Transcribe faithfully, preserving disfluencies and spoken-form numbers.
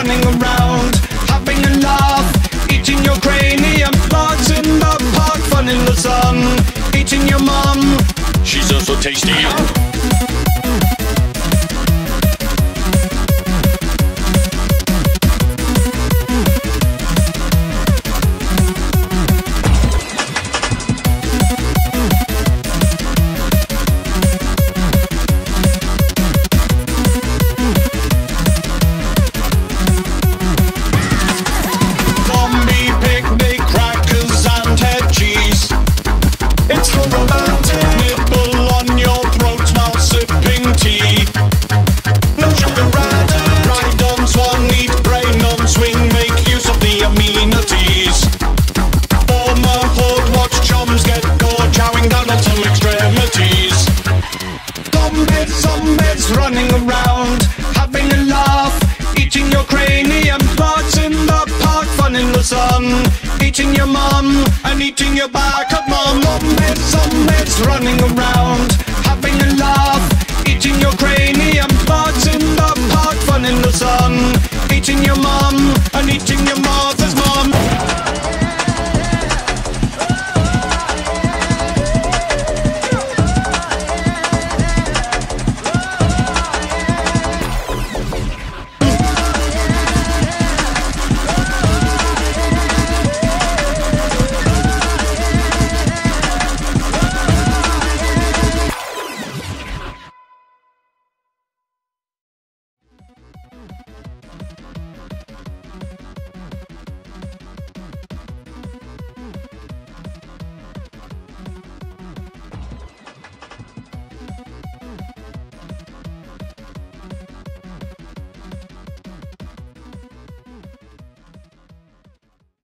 running around, having a laugh, eating your cranium. Larks in the park, fun in the sun, eating your mum. She's also tasty. Running around, having a laugh, eating your cranium. Larks in the park, fun in the sun, eating your mum and eating your back up, mum. Zombies, zombies running around, having a laugh, eating your cranium. Larks in the park, fun in the sun, eating your mum and eating your mum.